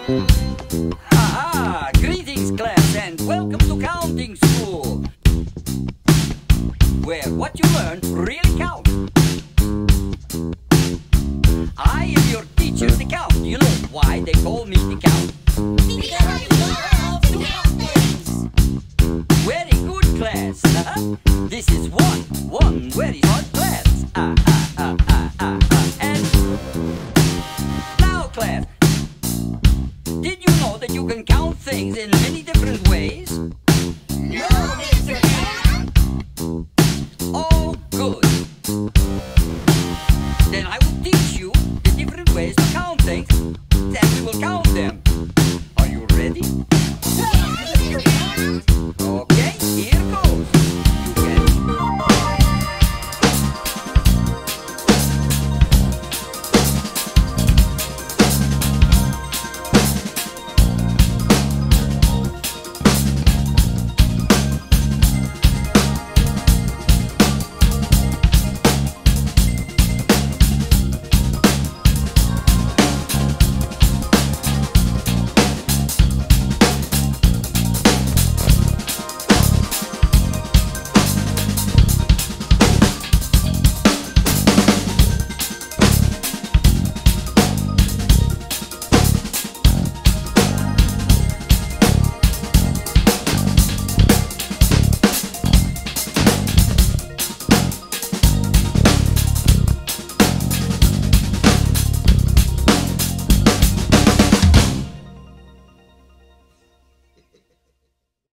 Aha! Greetings, class, and welcome to counting school, where what you learn really counts. I am your teacher, the count. You know why they call me the count? Because I love to count things. Very good, class. This is one very hard class. And now, class, did you know that you can count things in many different ways? No, Mr. Count. Oh, good. Then I will teach you the different ways to count things, and we will count them. Are you ready? Yes, Mr. Count. Okay.